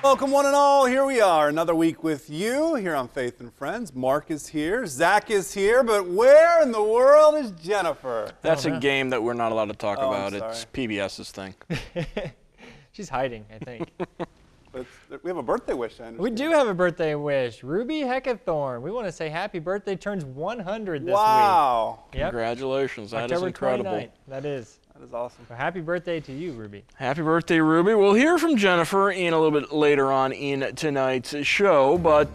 Welcome one and all, here we are, another week with you here on Faith and Friends. Mark is here, Zach is here, but where in the world is Jennifer? That's a game that we're not allowed to talk about. I'm It's PBS's thing. She's hiding, I think. But we have a birthday wish, I understand. We do have a birthday wish. Ruby Heckathorn. We want to say happy birthday, turns 100 this week. Wow. Yep. Congratulations, that October is incredible. 29th. That is. That is awesome. So happy birthday to you, Ruby. Happy birthday, Ruby. We'll hear from Jennifer in a little bit later on in tonight's show, but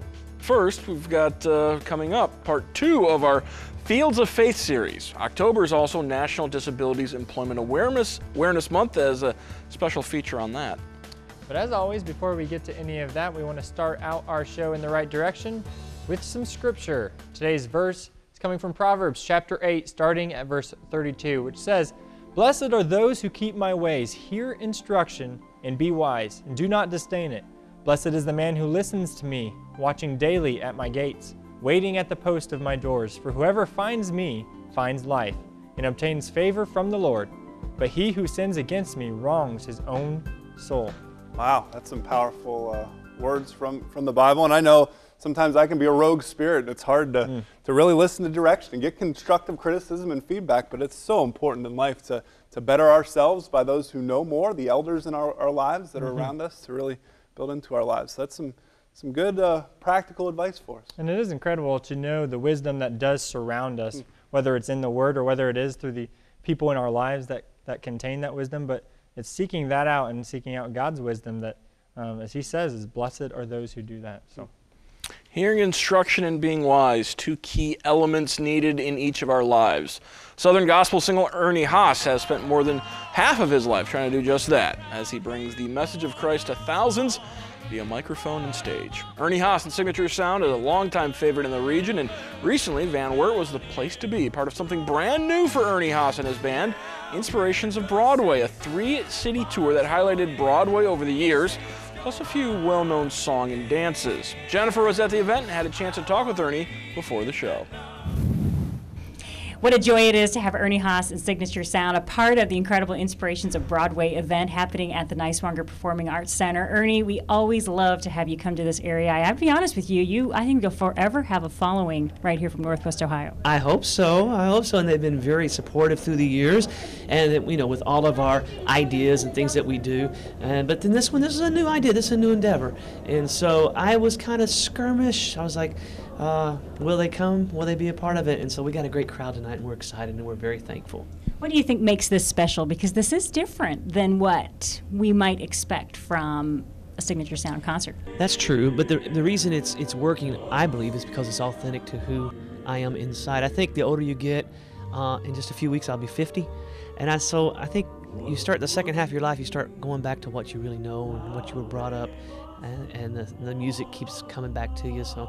first we've got coming up part 2 of our Fields of Faith series. October is also National Disabilities Employment Awareness Month as a special feature on that. But as always, before we get to any of that, we want to start out our show in the right direction with some scripture. Today's verse is coming from Proverbs chapter 8, starting at verse 32, which says, "Blessed are those who keep my ways, hear instruction, and be wise, and do not disdain it. Blessed is the man who listens to me, watching daily at my gates, waiting at the post of my doors. For whoever finds me finds life, and obtains favor from the Lord. But he who sins against me wrongs his own soul." Wow, that's some powerful words from the Bible. And I know sometimes I can be a rogue spirit. It's hard to really listen to direction and get constructive criticism and feedback, but it's so important in life to better ourselves by those who know more, the elders in our lives that are around us, to really build into our lives. So that's some good practical advice for us. And it is incredible to know the wisdom that does surround us, whether it's in the Word or whether it is through the people in our lives that contain that wisdom. But it's seeking that out and seeking out God's wisdom that, as he says, is blessed are those who do that. So, Hearing instruction and being wise, 2 key elements needed in each of our lives. Southern gospel singer Ernie Haas has spent more than half of his life trying to do just that, as he brings the message of Christ to thousands via microphone and stage. Ernie Haas and Signature Sound is a longtime favorite in the region, and recently Van Wert was the place to be, part of something brand new for Ernie Haas and his band, Inspirations of Broadway, a 3-city tour that highlighted Broadway over the years, plus a few well-known song and dances. Jennifer was at the event and had a chance to talk with Ernie before the show. What a joy it is to have Ernie Haas and Signature Sound, a part of the incredible Inspirations of Broadway event happening at the Niswonger Performing Arts Center. Ernie, we always love to have you come to this area. I have to be honest with you, I think you'll forever have a following right here from Northwest Ohio. I hope so, and they've been very supportive through the years, and with all of our ideas and things that we do. But then this is a new idea, this is a new endeavor, and so I was kind of skirmish. I was like, will they come? Will they be a part of it? And so we got a great crowd tonight, and we're excited, and we're very thankful. What do you think makes this special? Because this is different than what we might expect from a Signature Sound concert. That's true, but the reason it's working, I believe, is because it's authentic to who I am inside. I think the older you get, in just a few weeks I'll be 50, and so I think you start the second half of your life, you start going back to what you really know and what you were brought up, and the music keeps coming back to you. So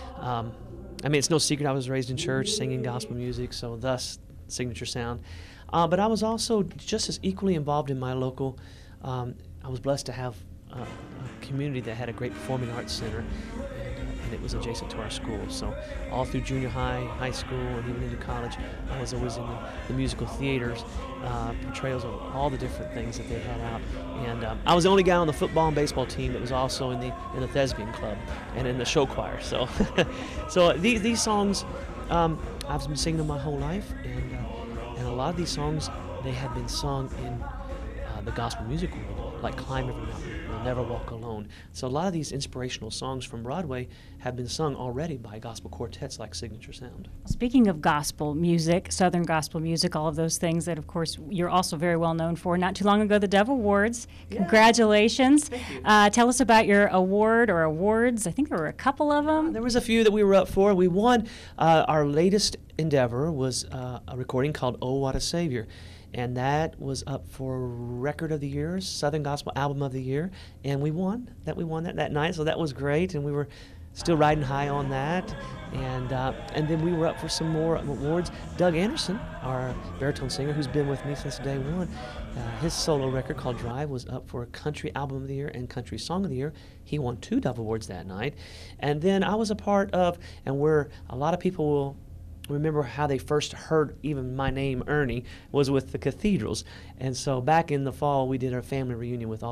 it's no secret I was raised in church singing gospel music, so thus Signature Sound. But I was also just as equally involved in my local, I was blessed to have a community that had a great performing arts center, and it was adjacent to our school. So all through junior high, high school, and even into college, I was always in the musical theaters, portrayals of all the different things that they had out. And I was the only guy on the football and baseball team that was also in the thespian club and in the show choir. So, so these songs, I've been singing them my whole life, and a lot of these songs, they have been sung in the gospel music world, like Climb Every Mountain, You'll Never Walk Alone. So a lot of these inspirational songs from Broadway have been sung already by gospel quartets like Signature Sound. Speaking of gospel music, Southern gospel music, all of those things that, of course, you're also very well known for. Not too long ago, the Dove Awards. Yeah. Congratulations. Thank you. Tell us about your award or awards. I think there were a couple of them. There was a few that we were up for. We won. Our latest endeavor was a recording called Oh, What a Savior. And that was up for Record of the Year, Southern Gospel Album of the Year, and we won that night, so that was great, and we were still riding high on that, and then we were up for some more awards. Doug Anderson, our baritone singer, who's been with me since day one, his solo record called Drive was up for Country Album of the Year and Country Song of the Year. He won 2 Dove Awards that night, and then I was a part of, and where a lot of people will remember how they first heard even my name, Ernie, was with the Cathedrals. And so back in the fall, we did our family reunion with all the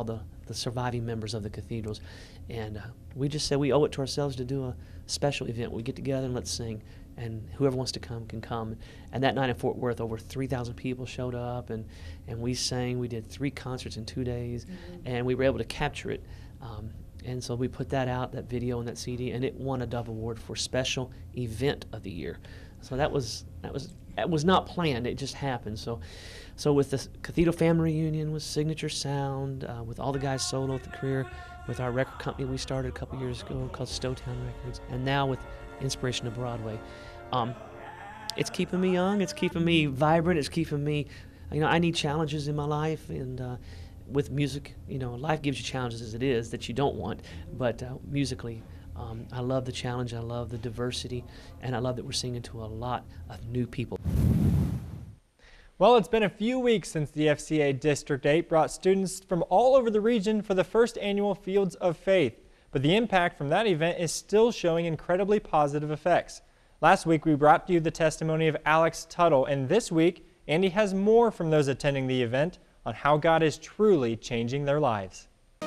the surviving members of the cathedrals. And we just said we owe it to ourselves to do a special event. We get together and let's sing. And whoever wants to come can come. And that night in Fort Worth, over 3,000 people showed up, and we sang. We did 3 concerts in 2 days, and we were able to capture it. And so we put that out, that video and that CD, and it won a Dove Award for Special Event of the Year. So that was not planned. It just happened. So with the Cathedral Family Reunion, with Signature Sound, with all the guys solo at the career, with our record company we started a couple years ago called Stowtown Records, and now with Inspiration of Broadway, it's keeping me young. It's keeping me vibrant. It's keeping me, I need challenges in my life, and with music, life gives you challenges as it is that you don't want, but musically, I love the challenge, I love the diversity, and I love that we're singing to a lot of new people. Well, it's been a few weeks since the FCA District 8 brought students from all over the region for the first annual Fields of Faith, but the impact from that event is still showing incredibly positive effects. Last week, we brought you the testimony of Alex Tuttle, and this week, Andy has more from those attending the event on how God is truly changing their lives.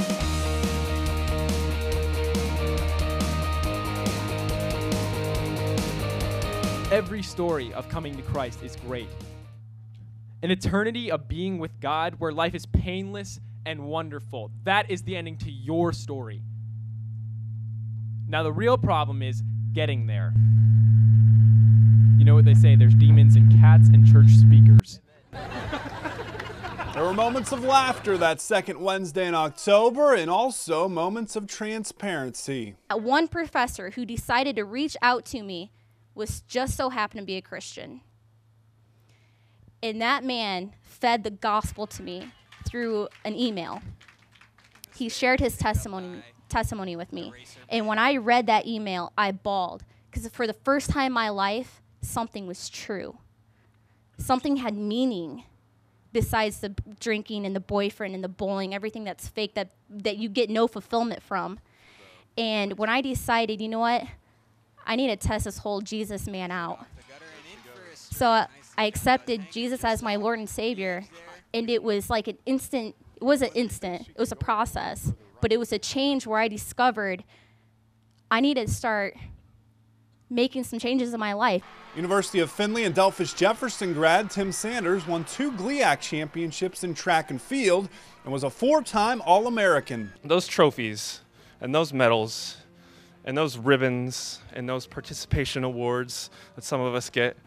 Every story of coming to Christ is great. An eternity of being with God where life is painless and wonderful. That is the ending to your story. Now the real problem is getting there. You know what they say, there's demons in cats and church speakers. There were moments of laughter that second Wednesday in October, and also moments of transparency. One professor who decided to reach out to me was just so happened to be a Christian. And that man fed the gospel to me through an email. He shared his testimony with me. And when I read that email, I bawled. Because for the first time in my life, something was true. Something had meaning besides the drinking and the boyfriend and the bowling, everything that's fake that you get no fulfillment from. And when I decided, you know what, I need to test this whole Jesus man out. So I accepted Jesus as my Lord and Savior, and it was like it wasn't instant, it was a process, but it was a change where I discovered I needed to start making some changes in my life. University of Findlay and Delphus Jefferson grad Tim Sanders won 2 GLIAC championships in track and field and was a 4-time All-American. Those trophies and those medals and those ribbons and those participation awards that some of us get,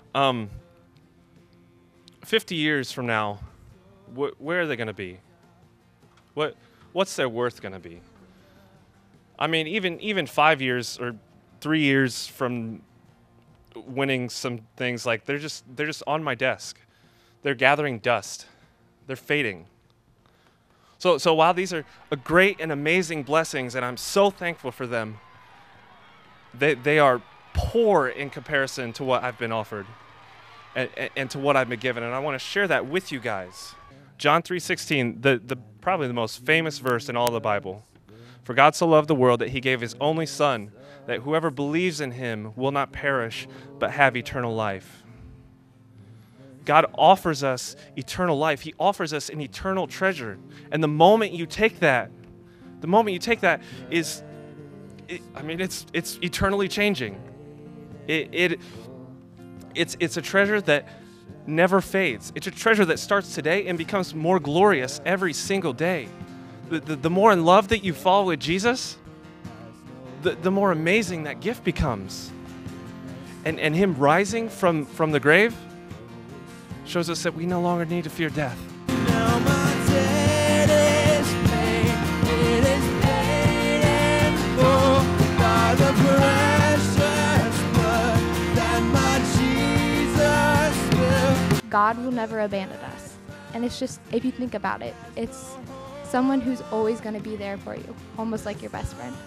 50 years from now, where are they going to be? What's their worth going to be? I mean, even 5 years or 3 years from winning some things, like they're just on my desk. They're gathering dust. They're fading. So while these are great and amazing blessings, and I'm so thankful for them, they are poor in comparison to what I've been offered and to what I've been given, and I want to share that with you guys. John 3:16, the probably the most famous verse in all the Bible. For God so loved the world that he gave his only Son, that whoever believes in him will not perish but have eternal life. God offers us eternal life. He offers us an eternal treasure. And the moment you take that is, it's eternally changing. It's a treasure that never fades. It's a treasure that starts today and becomes more glorious every single day. The more in love that you fall with Jesus, the more amazing that gift becomes. And him rising from the grave shows us that we no longer need to fear death. Now my debt is paid, it is paid in full by the precious blood that my Jesus will. God will never abandon us. And it's just, if you think about it, it's someone who's always going to be there for you, almost like your best friend.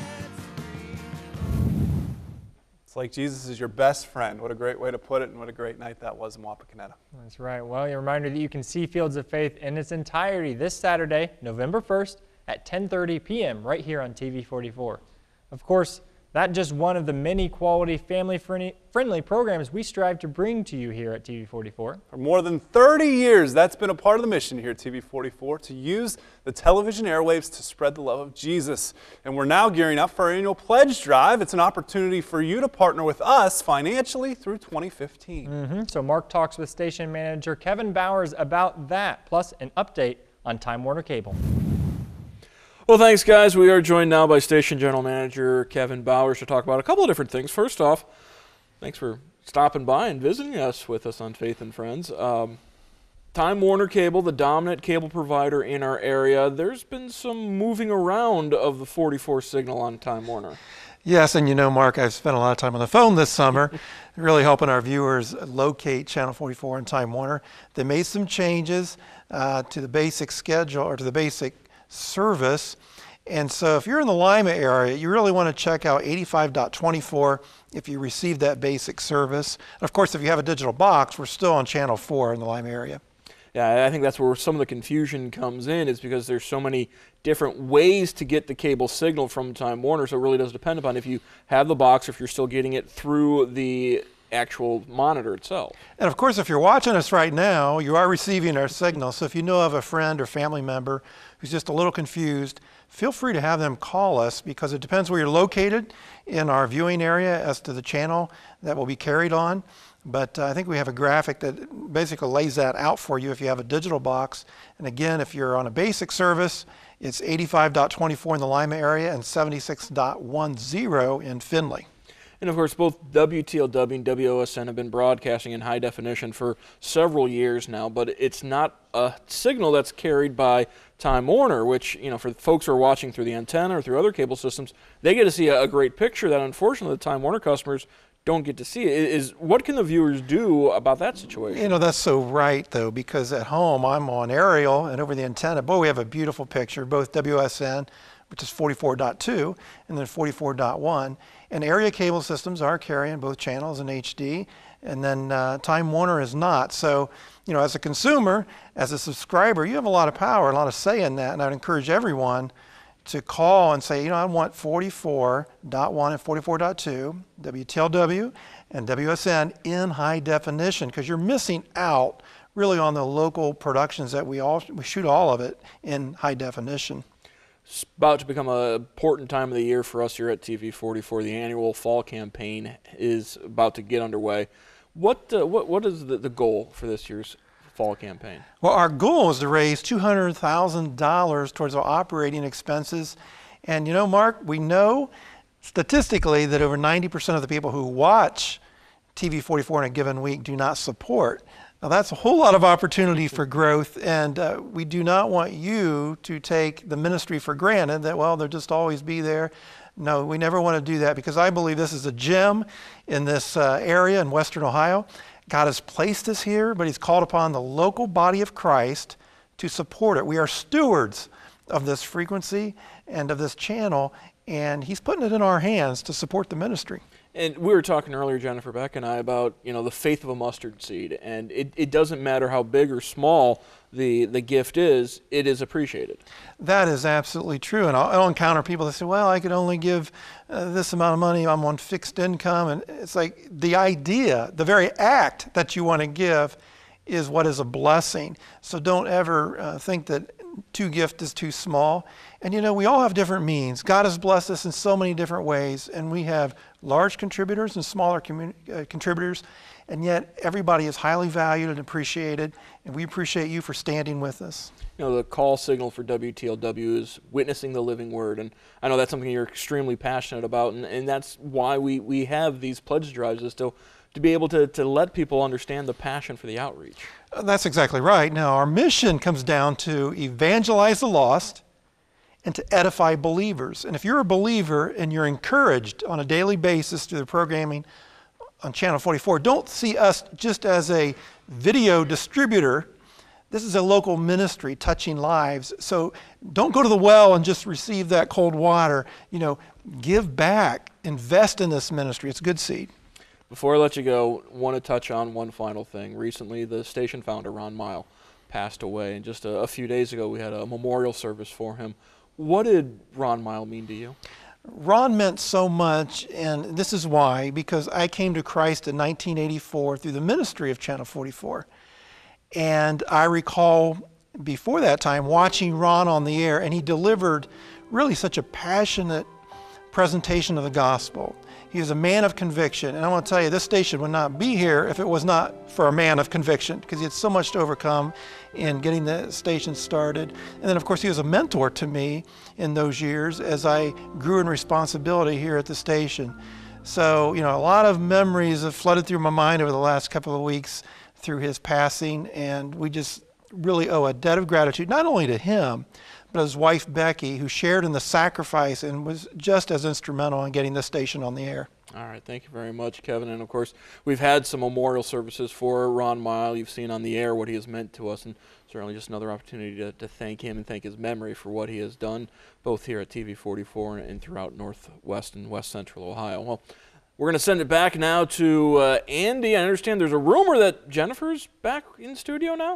It's like Jesus is your best friend. What a great way to put it, and what a great night that was in Wapakoneta. That's right. Well, a reminder that you can see Fields of Faith in its entirety this Saturday, November 1st at 10:30 p.m. right here on TV 44. Of course, That's just one of the many quality family-friendly programs we strive to bring to you here at TV44. For more than 30 years, that's been a part of the mission here at TV44, to use the television airwaves to spread the love of Jesus. And we're now gearing up for our annual pledge drive. It's an opportunity for you to partner with us financially through 2015. So Mark talks with station manager Kevin Bowers about that, plus an update on Time Warner Cable. Well, thanks, guys. We are joined now by Station General Manager Kevin Bowers to talk about a couple of different things. First off, thanks for stopping by and visiting us with us on Faith and Friends. Time Warner Cable, the dominant cable provider in our area, there's been some moving around of the 44 signal on Time Warner. Yes, and you know, Mark, I've spent a lot of time on the phone this summer, really helping our viewers locate Channel 44 and Time Warner. They made some changes to the basic schedule, or to the basic service. And so if you're in the Lima area, you really want to check out 85.24 if you receive that basic service. And of course, if you have a digital box, we're still on Channel 4 in the Lima area. Yeah, I think that's where some of the confusion comes in, is because there's so many different ways to get the cable signal from Time Warner, so it really does depend upon if you have the box or if you're still getting it through the actual monitor itself. And of course, if you're watching us right now, you are receiving our signal. So if you know of a friend or family member who's just a little confused, feel free to have them call us, because it depends where you're located in our viewing area as to the channel that will be carried on. But I think we have a graphic that basically lays that out for you if you have a digital box. And again, if you're on a basic service, it's 85.24 in the Lima area and 76.10 in Findlay. And of course, both WTLW and WOSN have been broadcasting in high definition for several years now, but it's not a signal that's carried by Time Warner, which, you know, for folks who are watching through the antenna or through other cable systems, they get to see a great picture that unfortunately the Time Warner customers don't get to see. What can the viewers do about that situation? You know, that's so right, though, because at home I'm on aerial, and over the antenna, boy, we have a beautiful picture, both WSN, which is 44.2, and then 44.1. And area cable systems are carrying both channels in HD, and then Time Warner is not. So, you know, as a consumer, as a subscriber, you have a lot of power, a lot of say in that, and I would encourage everyone to call and say, you know, I want 44.1 and 44.2, WTLW and WSN in high definition, because you're missing out really on the local productions that we shoot all of it in high definition. It's about to become an important time of the year for us here at TV44. The annual fall campaign is about to get underway. What is the goal for this year's fall campaign? Well, our goal is to raise $200,000 towards our operating expenses. And you know, Mark, we know statistically that over 90% of the people who watch TV44 in a given week do not support. Now, that's a whole lot of opportunity for growth, and we do not want you to take the ministry for granted that, well, they'll just always be there. No, we never want to do that, because I believe this is a gem in this area in Western Ohio. God has placed us here, but He's called upon the local body of Christ to support it. We are stewards of this frequency and of this channel, and He's putting it in our hands to support the ministry. And we were talking earlier, Jennifer Beck and I, about, you know, the faith of a mustard seed, and it doesn't matter how big or small the gift is, it is appreciated. That is absolutely true, and I'll encounter people that say, well, I could only give this amount of money, I'm on fixed income, and it's like the idea, the very act that you want to give is what is a blessing. So don't ever think that too gift is too small. And you know, we all have different means. God has blessed us in so many different ways, and we have large contributors and smaller contributors, and yet everybody is highly valued and appreciated, and we appreciate you for standing with us. You know, the call signal for WTLW is witnessing the living word, and I know that's something you're extremely passionate about, and that's why we have these pledge drives, is to be able to let people understand the passion for the outreach. That's exactly right. Now, our mission comes down to evangelize the lost and to edify believers. And if you're a believer and you're encouraged on a daily basis through the programming on Channel 44, don't see us just as a video distributor. This is a local ministry touching lives. So don't go to the well and just receive that cold water. You know, give back, invest in this ministry. It's good seed. Before I let you go, I want to touch on one final thing. Recently, the station founder, Ron Mile, passed away, and just a few days ago we had a memorial service for him. What did Ron Mile mean to you? Ron meant so much, and this is why, because I came to Christ in 1984 through the ministry of Channel 44. And I recall before that time watching Ron on the air, and he delivered really such a passionate presentation of the gospel. He was a man of conviction, and I want to tell you, this station would not be here if it was not for a man of conviction, because he had so much to overcome in getting the station started. And then, of course, he was a mentor to me in those years as I grew in responsibility here at the station. So, you know, a lot of memories have flooded through my mind over the last couple of weeks through his passing, and we just really owe a debt of gratitude, not only to him, but his wife, Becky, who shared in the sacrifice and was just as instrumental in getting this station on the air. All right, thank you very much, Kevin. And of course, we've had some memorial services for Ron Mile. You've seen on the air what he has meant to us, and certainly just another opportunity to thank him and thank his memory for what he has done, both here at TV 44 and throughout Northwest and West Central Ohio. Well, we're going to send it back now to Andy. I understand there's a rumor that Jennifer's back in studio now?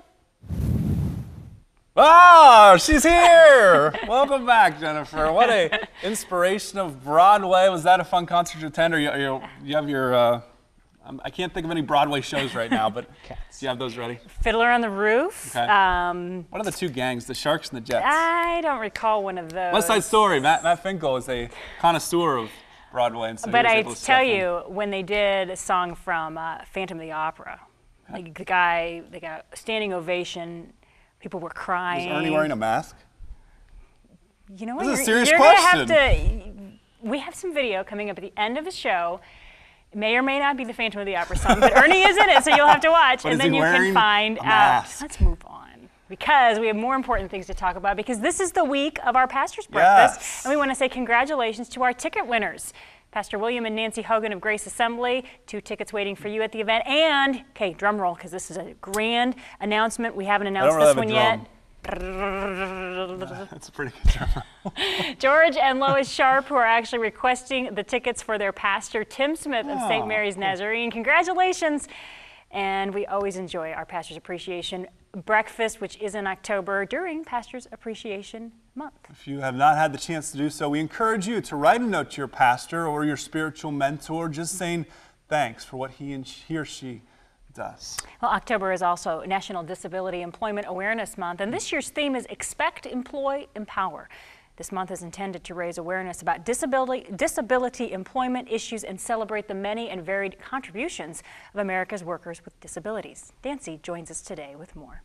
Ah, she's here! Welcome back, Jennifer. What a inspiration of Broadway. Was that a fun concert to attend? Or you have your, I can't think of any Broadway shows right now, but do you have those ready? Fiddler on the Roof. Okay. What are the two gangs, the Sharks and the Jets? I don't recall one of those. West Side Story. Matt Finkel is a connoisseur of Broadway. And so but I tell you, when they did a song from Phantom of the Opera, like the guy, they got a standing ovation. People were crying. Was Ernie wearing a mask? You know what? This is a serious you're question. Gonna have to. We have some video coming up at the end of the show. It may or may not be the Phantom of the Opera song, but Ernie is in it, so you'll have to watch, But and is then he you can wearing find a out. mask? Let's move on, because we have more important things to talk about, because this is the week of our Pastor's Breakfast, Yes. and we want to say congratulations to our ticket winners. Pastor William and Nancy Hogan of Grace Assembly, 2 tickets waiting for you at the event. And, okay, drum roll, because this is a grand announcement. We haven't announced this one yet. That's a pretty good drum. George and Lois Sharp, who are actually requesting the tickets for their pastor, Tim Smith of St. Mary's Nazarene. Congratulations. And we always enjoy our Pastor's Appreciation Breakfast, which is in October during Pastor's Appreciation Month. If you have not had the chance to do so, we encourage you to write a note to your pastor or your spiritual mentor, just saying thanks for what he or she does. Well, October is also National Disability Employment Awareness Month, and this year's theme is Expect, Employ, Empower. This month is intended to raise awareness about disability employment issues and celebrate the many and varied contributions of America's workers with disabilities. Nancy joins us today with more.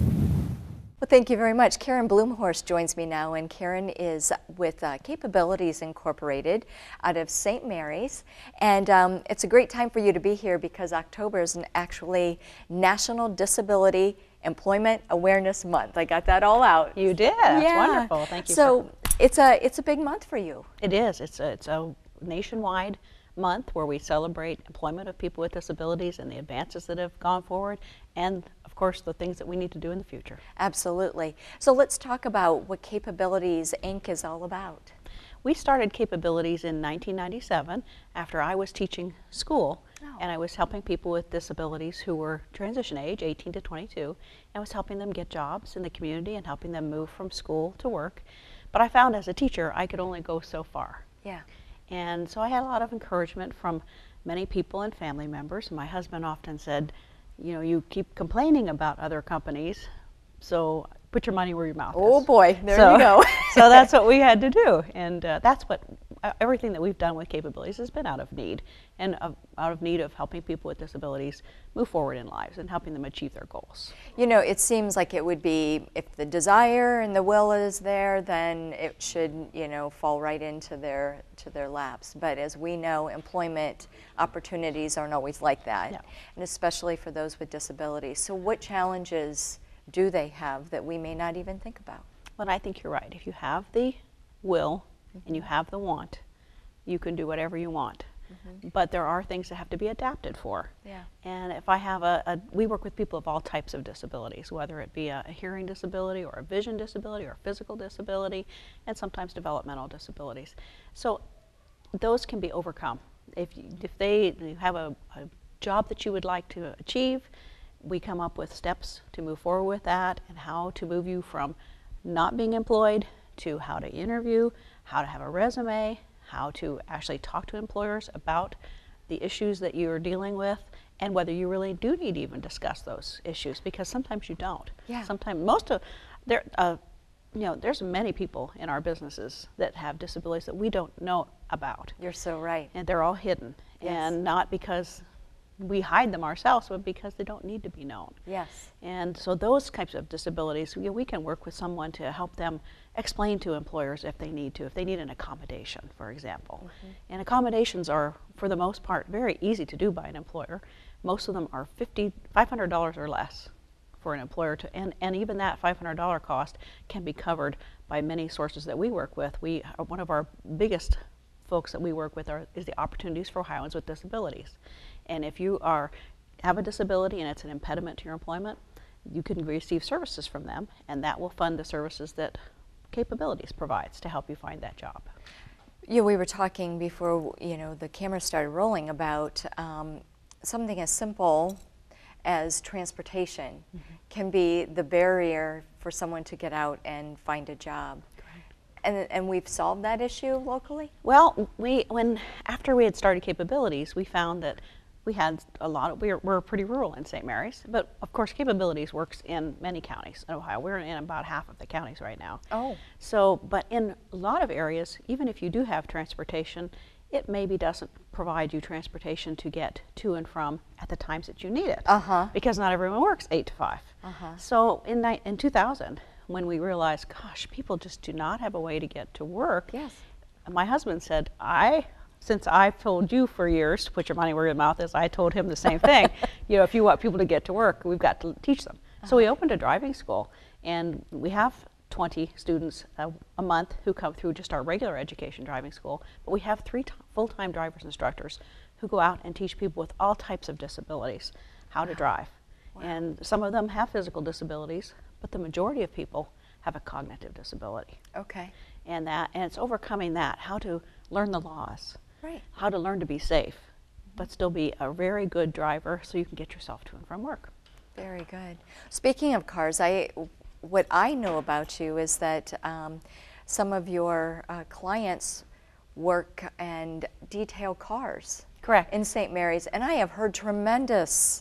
Well, thank you very much. Karen Blumhorst joins me now, and Karen is with Capabilities Incorporated out of St. Mary's. And it's a great time for you to be here because October is actually National Disability Employment Awareness Month. I got that all out. You did. That's wonderful. Thank you. So it's a big month for you. It is. It's a nationwide month where we celebrate employment of people with disabilities and the advances that have gone forward, and of course the things that we need to do in the future. Absolutely. So let's talk about what Capabilities Inc. is all about. We started Capabilities in 1997 after I was teaching school, and I was helping people with disabilities who were transition age, 18 to 22, and was helping them get jobs in the community and helping them move from school to work. But I found as a teacher I could only go so far. Yeah. And so I had a lot of encouragement from many people and family members. My husband often said, you know, you keep complaining about other companies, so put your money where your mouth is. Oh boy, there you go. So that's what we had to do. And that's what everything that we've done with Capabilities has been out of need, and out of need of helping people with disabilities move forward in lives and helping them achieve their goals. You know, it seems like it would be, if the desire and the will is there, then it should, you know, fall right into their laps. But as we know, employment opportunities aren't always like that, and especially for those with disabilities. So what challenges do they have that we may not even think about? Well, I think you're right. If you have the will and you have the want, you can do whatever you want. But there are things that have to be adapted for. Yeah. And if I have we work with people of all types of disabilities, whether it be a hearing disability or a vision disability or a physical disability, and sometimes developmental disabilities. So those can be overcome. If you have a job that you would like to achieve, we come up with steps to move forward with that, and how to move you from not being employed to how to interview, how to have a resume, how to actually talk to employers about the issues that you're dealing with, and whether you really do need to even discuss those issues, because sometimes you don't. Yeah. Sometimes there's many people in our businesses that have disabilities that we don't know about. You're so right. And they're all hidden. Yes. And not because we hide them ourselves, but because they don't need to be known. Yes. And so those types of disabilities, we can work with someone to help them explain to employers if they need to, if they need an accommodation, for example. And accommodations are, for the most part, very easy to do by an employer. Most of them are $500 or less for an employer to, and even that $500 cost can be covered by many sources that we work with. One of our biggest folks that we work with is the Opportunities for Ohioans with Disabilities. And if you have a disability and it's an impediment to your employment, you can receive services from them, and that will fund the services that Capabilities provides to help you find that job. Yeah, we were talking before the camera started rolling about something as simple as transportation can be the barrier for someone to get out and find a job. And we've solved that issue locally? Well, after we had started Capabilities, we found that we had we're pretty rural in St. Mary's, but of course Capabilities works in many counties in Ohio. We're in about half of the counties right now. Oh. So, but in a lot of areas, even if you do have transportation, it maybe doesn't provide you transportation to get to and from at the times that you need it. Because not everyone works 8 to 5. So in 2000, when we realized, gosh, people just do not have a way to get to work. Yes. My husband said, since I've told you for years to put your money where your mouth is, I told him the same thing. If you want people to get to work, we've got to teach them. So we opened a driving school, and we have 20 students a month who come through just our regular education driving school, but we have 3 full-time driver's instructors who go out and teach people with all types of disabilities how to drive. And some of them have physical disabilities, but the majority of people have a cognitive disability. Okay. And it's overcoming that, how to learn the laws, right, how to learn to be safe, but still be a very good driver so you can get yourself to and from work. Very good. Speaking of cars, what I know about you is that some of your clients work and detail cars. Correct. In St. Mary's, and I have heard tremendous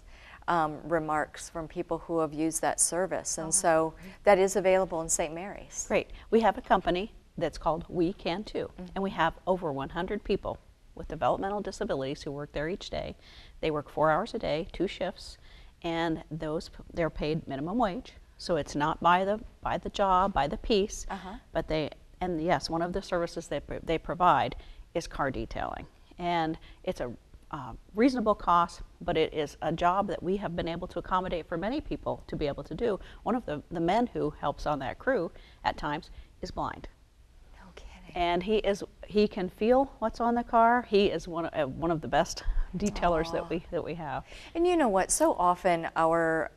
remarks from people who have used that service, and so that is available in St. Mary's. Great. We have a company that's called We Can Too, and we have over 100 people with developmental disabilities who work there each day. They work 4 hours a day, 2 shifts, and they're paid minimum wage. So it's not by the job, by the piece, but yes, one of the services they provide is car detailing, and it's a reasonable cost, but it is a job that we have been able to accommodate for many people to be able to do. One of the men who helps on that crew at times is blind. No kidding. And he can feel what's on the car. He is one of the best detailers that we have. And you know what? So often our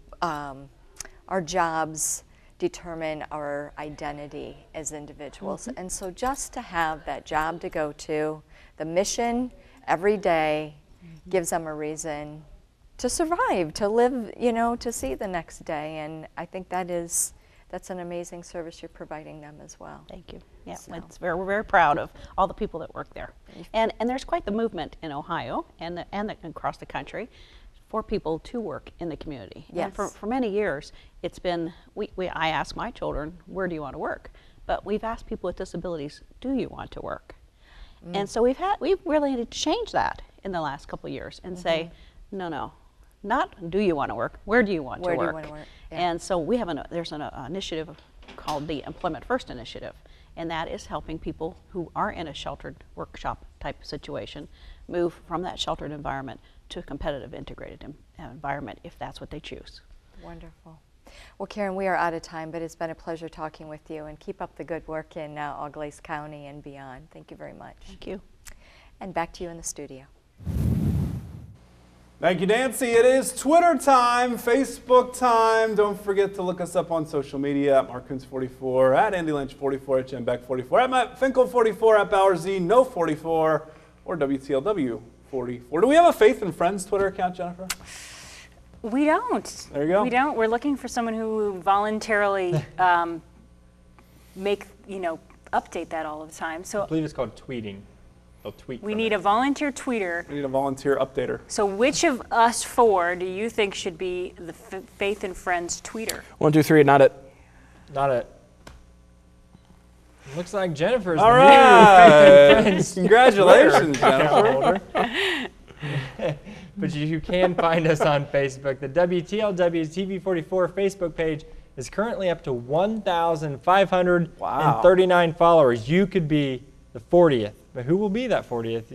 jobs determine our identity as individuals, and so just to have that job to go to, the mission every day gives them a reason to survive, to live, to see the next day. And I think that's an amazing service you're providing them as well. Thank you. Yeah, So. we're very proud of all the people that work there. And there's quite the movement in Ohio and across the country for people to work in the community. Yes. And for many years, it's been, I ask my children, where do you want to work? But we've asked people with disabilities, do you want to work? And so we've really had to change that in the last couple of years and say, no, not do you want to work, where do you want to work? Where do you want to work? Yeah. And so there's an initiative called the Employment First Initiative, and that is helping people who are in a sheltered workshop type situation move from that sheltered environment to a competitive integrated environment if that's what they choose. Wonderful. Well, Karen, we are out of time, but it's been a pleasure talking with you, and keep up the good work in Auglaize County and beyond. Thank you very much. Thank you. And back to you in the studio. Thank you, Nancy. It is Twitter time, Facebook time. Don't forget to look us up on social media at MarkKuntz44, at Andy Lynch44, at Jen Beck44, at Matt Finkel44, at Bauer Z, No44, or WTLW44. Do we have a Faith and Friends Twitter account, Jennifer? We don't. There you go. We don't. We're looking for someone who voluntarily make update that all the time. I So believe it's called tweeting. They'll tweet. we from need it. a volunteer tweeter. We need a volunteer updater. So which of us four do you think should be the Faith and Friends tweeter? 1, 2, 3, not it. Not it. Looks like Jennifer's All the right. new Faith and Friends Congratulations, Twitter Jennifer. account holder. But you can find us on Facebook. The WTLW TV44 Facebook page is currently up to 1,539 followers. You could be the 40th. But who will be that 40th?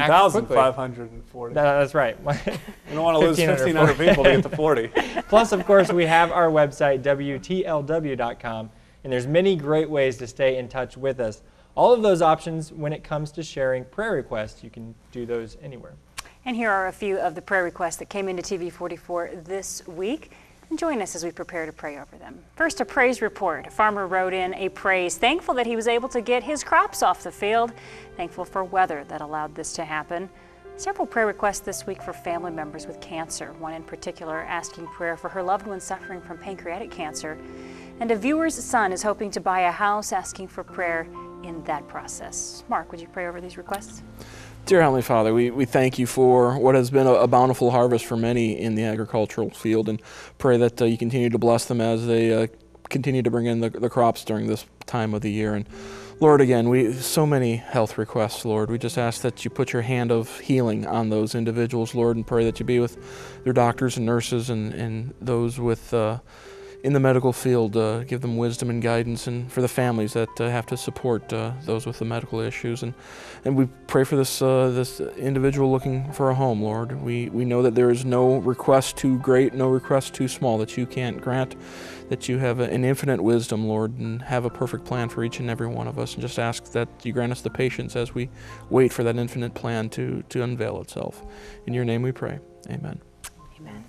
1,540. That's right. You don't want to lose 1,500 people to get to 40. Plus, of course, we have our website, WTLW.com, and there's many great ways to stay in touch with us. All of those options when it comes to sharing prayer requests, you can do those anywhere. And here are a few of the prayer requests that came into TV44 this week. And join us as we prepare to pray over them. First, a praise report. A farmer wrote in a praise, thankful that he was able to get his crops off the field, thankful for weather that allowed this to happen. Several prayer requests this week for family members with cancer, one in particular asking prayer for her loved one suffering from pancreatic cancer. And a viewer's son is hoping to buy a house, asking for prayer in that process. Mark, would you pray over these requests? Dear Heavenly Father, we thank you for what has been a bountiful harvest for many in the agricultural field, and pray that you continue to bless them as they continue to bring in the crops during this time of the year. And Lord, again, so many health requests, Lord. We just ask that you put your hand of healing on those individuals, Lord, and pray that you be with their doctors and nurses and those with in the medical field, give them wisdom and guidance, and for the families that have to support those with the medical issues. And we pray for this individual looking for a home, Lord. We know that there is no request too great, no request too small that you can't grant, that you have an infinite wisdom, Lord, and have a perfect plan for each and every one of us. And just ask that you grant us the patience as we wait for that infinite plan to unveil itself. In your name we pray. Amen. Amen.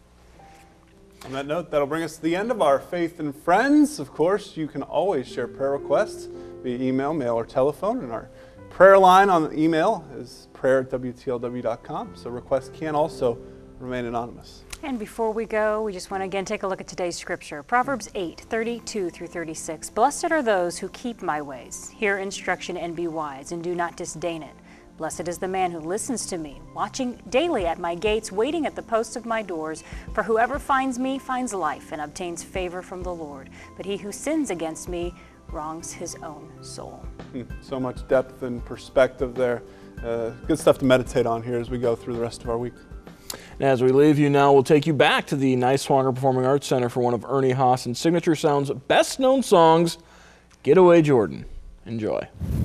On that note, that'll bring us to the end of our Faith and Friends. Of course, you can always share prayer requests via email, mail, or telephone. And our prayer line on the email is prayer@wtlw.com. So requests can also remain anonymous. And before we go, we just want to again take a look at today's scripture. Proverbs 8:32 through 36. Blessed are those who keep my ways, hear instruction and be wise, and do not disdain it. Blessed is the man who listens to me, watching daily at my gates, waiting at the posts of my doors. For whoever finds me finds life and obtains favor from the Lord. But he who sins against me wrongs his own soul. So much depth and perspective there. Good stuff to meditate on here as we go through the rest of our week. And as we leave you now, we'll take you back to the Niswonger Performing Arts Center for one of Ernie Haas and Signature Sound's best-known songs, Get Away Jordan. Enjoy.